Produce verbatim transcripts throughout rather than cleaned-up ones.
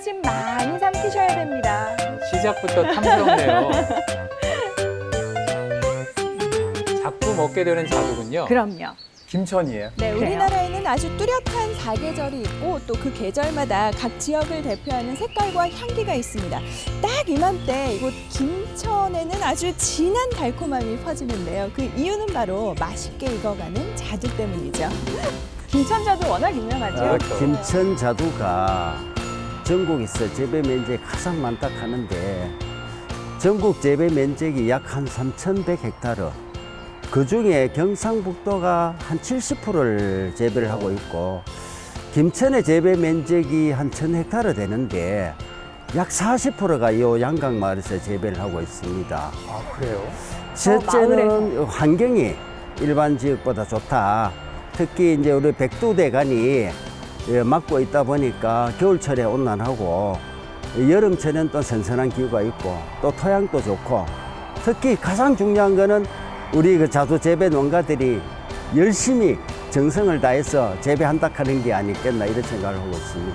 심 많이 삼키셔야 됩니다. 시작부터 탐스럽네요. 자꾸 먹게 되는 자두군요. 그럼요. 김천이에요. 네, 그래요? 우리나라에는 아주 뚜렷한 사계절이 있고 또 그 계절마다 각 지역을 대표하는 색깔과 향기가 있습니다. 딱 이맘때 이곳 김천에는 아주 진한 달콤함이 퍼지는데요. 그 이유는 바로 맛있게 익어가는 자두 때문이죠. 김천 자두 워낙 유명하죠. 그렇죠. 김천 자두가 전국에서 재배 면적이 가장 많다 하는데 전국 재배 면적이 약 한 삼천백 헥타르. 그중에 경상북도가 한 칠십 퍼센트를 재배를 하고 있고 김천의 재배 면적이 한 천 헥타르 되는데 약 사십 퍼센트가 이 양강마을에서 재배를 하고 있습니다. 아, 그래요? 첫째는 환경이 일반 지역보다 좋다. 특히 이제 우리 백두대간이 막고 있다 보니까 겨울철에 온난하고 여름철엔 또 선선한 기후가 있고 또 토양도 좋고 특히 가장 중요한 거는 우리 그 자두 재배 농가들이 열심히 정성을 다해서 재배한다 하는 게 아니겠나 이런 생각을 하고 있습니다.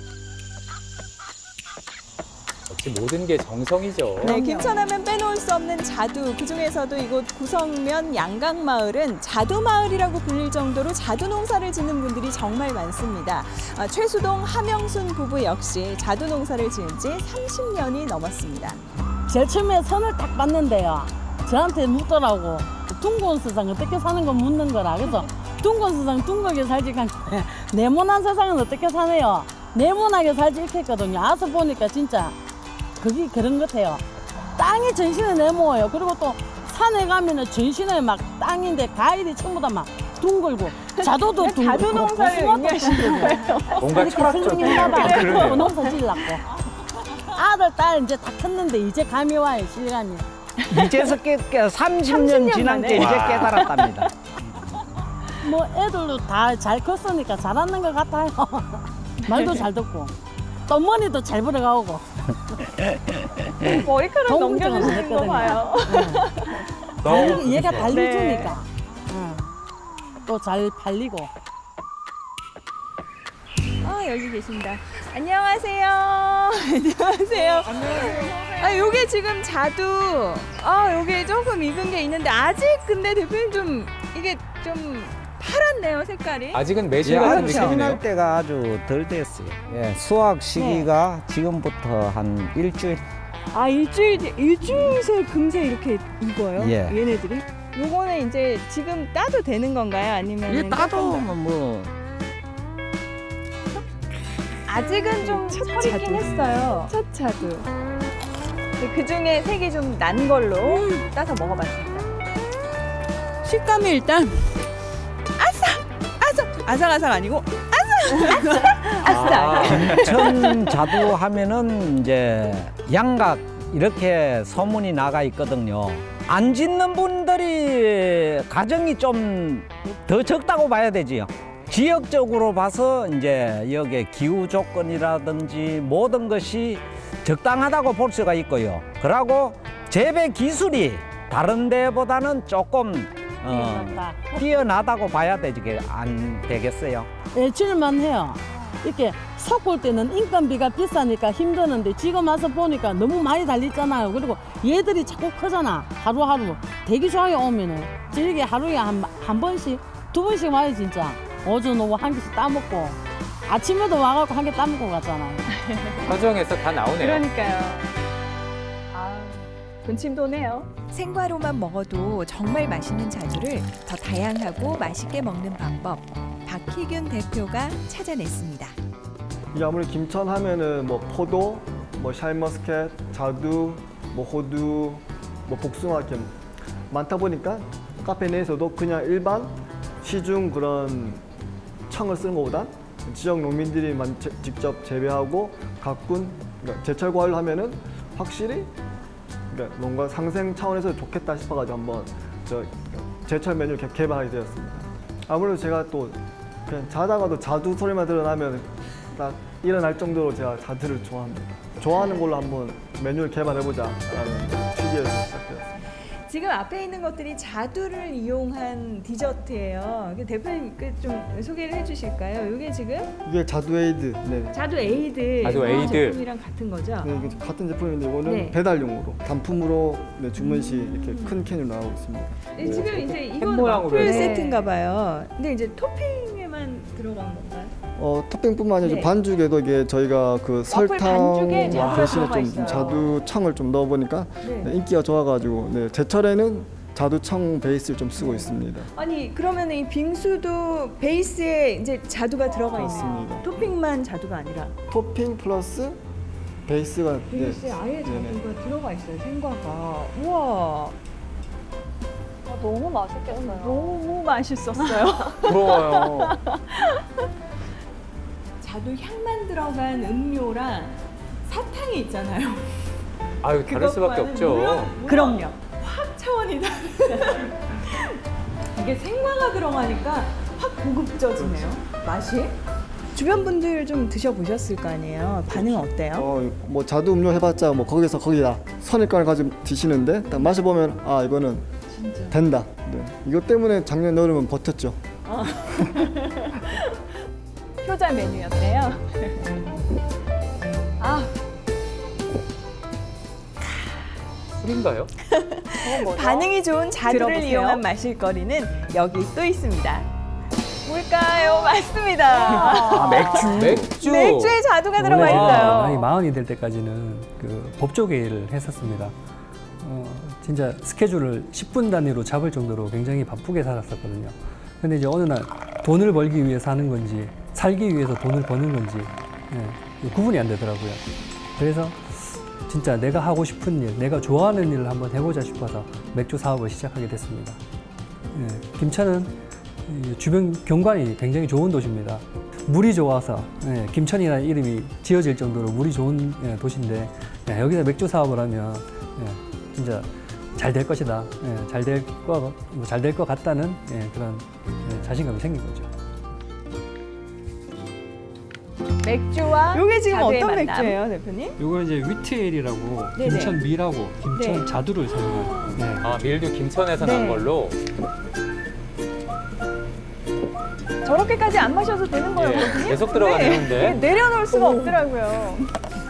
역시 모든 게 정성이죠. 네, 김천하면 빼놓을 수 없는 자두. 그중에서도 이곳 구성면 양강마을은 자두마을이라고 불릴 정도로 자두 농사를 짓는 분들이 정말 많습니다. 아, 최수동, 하명순 부부 역시 자두 농사를 지은 지 삼십 년이 넘었습니다. 제일 처음에 선을 딱 봤는데요. 저한테 묻더라고. 둥근 세상 어떻게 사는 거 묻는 거라. 그래서 둥근 세상 둥글게 살지 네모난 세상은 어떻게 사네요. 네모나게 살지 이렇게 했거든요. 와서 보니까 진짜 그게 그런 것 같아요. 땅이 전신에 네모예요. 그리고 또 산에 가면은 전신에 막 땅인데 과일이 전부 다 막 둥글고 자두도 둥글고 자두 농사를 의미하시는 거예요. 뭔가 철학적인 그리고 농사 지으려고. 아들, 딸 이제 다 컸는데 이제 감이 와요, 시간이. 이제서 깨, 깨 삼십 년 지난 게 이제 깨달았답니다. 뭐 애들도 다 잘 컸으니까 잘하는 것 같아요. 말도 잘 듣고 또 머리도 잘 불어가오고. 머리카락 넘겨주시는 거 봐요. 달리, 얘가 네. 달려주니까 또 잘 팔리고. 아, 여기 계신다. 안녕하세요. 안녕하세요. 아, 요게 지금 자두. 아, 요게 조금 익은 게 있는데 아직 근데 대표님 좀 이게 좀 파랗네요, 색깔이. 아직은 매실 예, 같은 아직 느낌이네요. 지날 때가 아주 덜 됐어요. 예, 수확 시기가 지금부터 한 일주일. 아, 일주일 뒤- 일주일 새 금세 이렇게 익어요? 예. 얘네들이? 요거는 이제 지금 따도 되는 건가요? 아니면 이 따도 뭐 아직은 좀 철이긴 했어요. 첫 자두. 그 중에 색이 좀 난 걸로 따서 먹어봤습니다. 식감이 일단 아삭! 아삭! 아삭아삭 아니고 아삭! 아삭! 아, 김천 자두 하면은 이제 양각 이렇게 소문이 나가 있거든요. 안 짓는 분들이 가정이 좀 더 적다고 봐야 되지요. 지역적으로 봐서 이제 여기 기후 조건이라든지 모든 것이 적당하다고 볼 수가 있고요. 그리고 재배 기술이 다른 데보다는 조금 어, 뛰어나다고 봐야 되지 안 되겠어요. 애칠만 해요. 이렇게 섞을 때는 인건비가 비싸니까 힘드는데 지금 와서 보니까 너무 많이 달렸잖아요. 그리고 얘들이 자꾸 크잖아. 하루하루. 되게 좋아요, 오면은. 저녁에 하루에 한, 한 번씩, 두 번씩 와요, 진짜. 오전, 오후 한 개씩 따먹고. 아침에도 와갖고 한 개 따먹고 갔잖아요. 서정에서 다 나오네요. 그러니까요. 아, 군침 도네요. 생과로만 먹어도 정말 맛있는 자두를 더 다양하고 맛있게 먹는 방법. 박희균 대표가 찾아냈습니다. 이게 아무래도 김천 하면은 뭐 포도, 뭐 샤인머스켓, 자두, 뭐 호두, 뭐 복숭아 이렇게 많다 보니까 카페 내에서도 그냥 일반 시중 그런 청을 쓰는 것보다 지역 농민들이 만 제, 직접 재배하고 가꾼 그러니까 제철 과일로 하면은 확실히 그러니까 뭔가 상생 차원에서 좋겠다 싶어가지고 한번 저 제철 메뉴를 개- 개발하게 되었습니다. 아무래도 제가 또 그냥 자다가도 자두 소리만 들어나면 딱 일어날 정도로 제가 자두를 좋아합니다. 좋아하는 걸로 한번 메뉴를 개발해보자 라는 취지에서 시작되었습니다. 지금 앞에 있는 것들이 자두를 이용한 디저트예요. 대표님 좀 소개를 해주실까요? 이게 지금 이게 자두 에이드. 네. 자두 에이드. 자두 에이드. 제품이랑 같은 거죠? 네, 이게 같은 제품인데 이거는 네. 배달용으로 단품으로 네, 주문 시 이렇게 큰 캔으로 나오고 있습니다. 네, 지금 이제 이건 모양으로 와플 해서. 세트인가 봐요. 근데 이제 토핑에만 들어간 건가요? 어, 토핑뿐만 아니라 네. 반죽에도 이게 저희가 그 와플 반죽에 설탕 자두가 대신에 들어가 좀 있어요. 자두청을 좀 넣어보니까 네. 네, 인기가 좋아가지고 네, 제철에는 자두청 베이스를 좀 쓰고 있습니다. 아니 그러면 이 빙수도 베이스에 이제 자두가 들어가 있어요. 맞습니다. 토핑만 자두가 아니라 토핑 플러스 베이스가 베이스에 아예 네네. 자두가 들어가 있어요. 생과가. 우와. 아, 너무 맛있겠어요. 너무 맛있었어요. 부러워요. 자두 향만 들어간 음료랑 사탕이 있잖아요. 아유, 다를 수밖에 그것과는 없죠. 물론- 그럼요. 확 차원이 다른. 이게 생과가 들어가니까 확 고급져지네요. 맛이. 주변 분들 좀 드셔보셨을 거 아니에요. 반응 어때요? 어, 뭐 자두 음료 해봤자 뭐 거기서 거기다 선입관을 가지고 드시는데 딱 마셔보면 아 이거는 진짜. 된다. 네. 이것 때문에 작년 여름은 버텼죠. 효자 메뉴였대요. 아, 술인가요? 반응이 좋은 자두를 들어보세요. 이용한 마실거리는 여기 또 있습니다. 뭘까요? 맞습니다. 아, 맥주. 맥주. 맥주에 자두가 들어가 원래 제가 있어요. 나이 마흔이 될 때까지는 그 법조계를 했었습니다. 어, 진짜 스케줄을 십 분 단위로 잡을 정도로 굉장히 바쁘게 살았었거든요. 근데 이제 어느 날 돈을 벌기 위해서 하는 건지 살기 위해서 돈을 버는 건지 예, 구분이 안 되더라고요. 그래서 진짜 내가 하고 싶은 일, 내가 좋아하는 일을 한번 해보자 싶어서 맥주 사업을 시작하게 됐습니다. 예, 김천은 이 주변 경관이 굉장히 좋은 도시입니다. 물이 좋아서 예, 김천이라는 이름이 지어질 정도로 물이 좋은 예, 도시인데 예, 여기서 맥주 사업을 하면 예, 진짜 잘 될 것이다, 예, 잘 될 거, 잘 될 것 같다는 예, 그런 예, 자신감이 생긴 거죠. 맥주와 이게 지금 자두의 어떤 만남. 맥주예요, 대표님? 이거 이제 위트엘이라고 네네. 김천 밀하고 김천 네. 자두를 사용한. 예. 아, 밀도 김천에서 네. 난 걸로. 저렇게까지 안 마셔도 되는 거예요, 예, 대표님? 계속 들어가는데. 내려놓을 수가 없더라고요.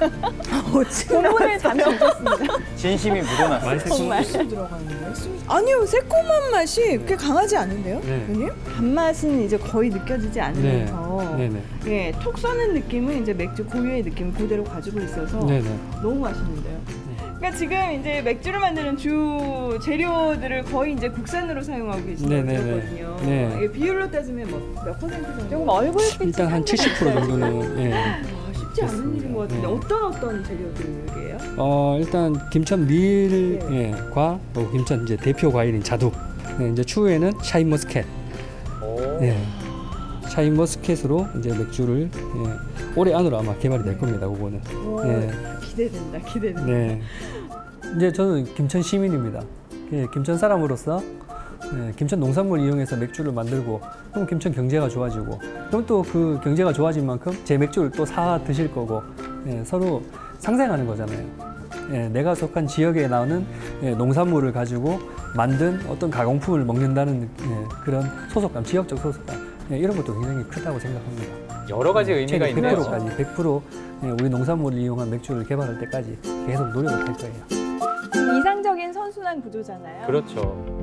본분을 잠시 잊었습니다. 진심이 묻어났어요. 정말. 아니요, 새콤한 맛이 그렇게 강하지 않은데요, 네. 대표님? 단맛은 이제 거의 느껴지지 않으면서 네네. 예, 톡 쏘는 느낌은 이제 맥주 고유의 느낌을 그대로 가지고 있어서 네네. 너무 맛있는데요. 그러니까 지금 이제 맥주를 만드는 주 재료들을 거의 이제 국산으로 사용하고 계시다고 네네네. 들었거든요. 네. 이게 비율로 따지면 뭐 몇 퍼센트 정도? 조금 얼굴빛이 일단 한 칠십 퍼센트 정도는. 예. 아, 쉽지 않은 일인 것 같은데 네. 어떤 어떤 재료들이에요? 어 일단 김천 밀과 또 김천 이제 대표 과일인 자두. 네, 이제 추후에는 샤인 머스켓. 오. 네. 샤인 머스켓으로 이제 맥주를 예, 올해 안으로 아마 개발이 될 겁니다. 그거는. 와, 예. 기대된다, 기대된다. 네. 이제 저는 김천 시민입니다. 예, 김천 사람으로서 예, 김천 농산물 이용해서 맥주를 만들고 그럼 김천 경제가 좋아지고 그럼 또 그 경제가 좋아진 만큼 제 맥주를 또 사 드실 거고 예, 서로 상생하는 거잖아요. 예, 내가 속한 지역에 나오는 예, 농산물을 가지고 만든 어떤 가공품을 먹는다는 예, 그런 소속감, 지역적 소속감 예, 이런 것도 굉장히 크다고 생각합니다. 여러 가지 의미가 백 있네요. 퍼센트까지 백 퍼센트 예, 우리 농산물을 이용한 맥주를 개발할 때까지 계속 노력을 할 거예요. 이상적인 선순환 구조잖아요. 그렇죠.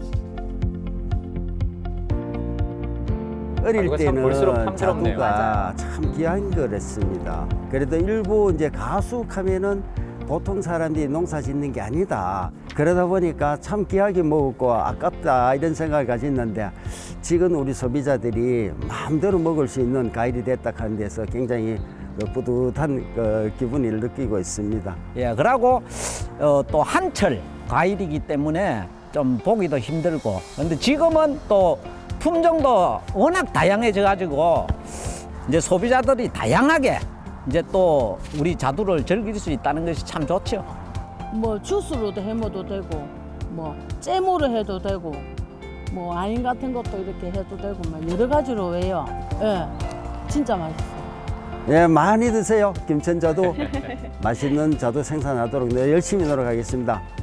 어릴 자두가 참 볼수록 때는 탐스럽네요. 자두가 참 귀한 거랬습니다. 그래도 일부 이제 가수하면은 보통 사람들이 농사 짓는 게 아니다. 그러다 보니까 참 귀하게 먹었고 아깝다 이런 생각을 가졌는데 지금 우리 소비자들이 마음대로 먹을 수 있는 과일이 됐다 하는 데서 굉장히 뿌듯한 그 기분을 느끼고 있습니다. 예, 그러고 어, 또 한철 과일이기 때문에 좀 보기도 힘들고 근데 지금은 또 품종도 워낙 다양해져 가지고 이제 소비자들이 다양하게 이제 또 우리 자두를 즐길 수 있다는 것이 참 좋죠. 뭐 주스로도 해먹어도 되고 뭐 잼으로 해도 되고 뭐 와인 같은 것도 이렇게 해도 되고 뭐 여러 가지로 해요. 예, 진짜 맛있어요. 예, 많이 드세요. 김천 자두 맛있는 자두 생산하도록 열심히 노력하겠습니다.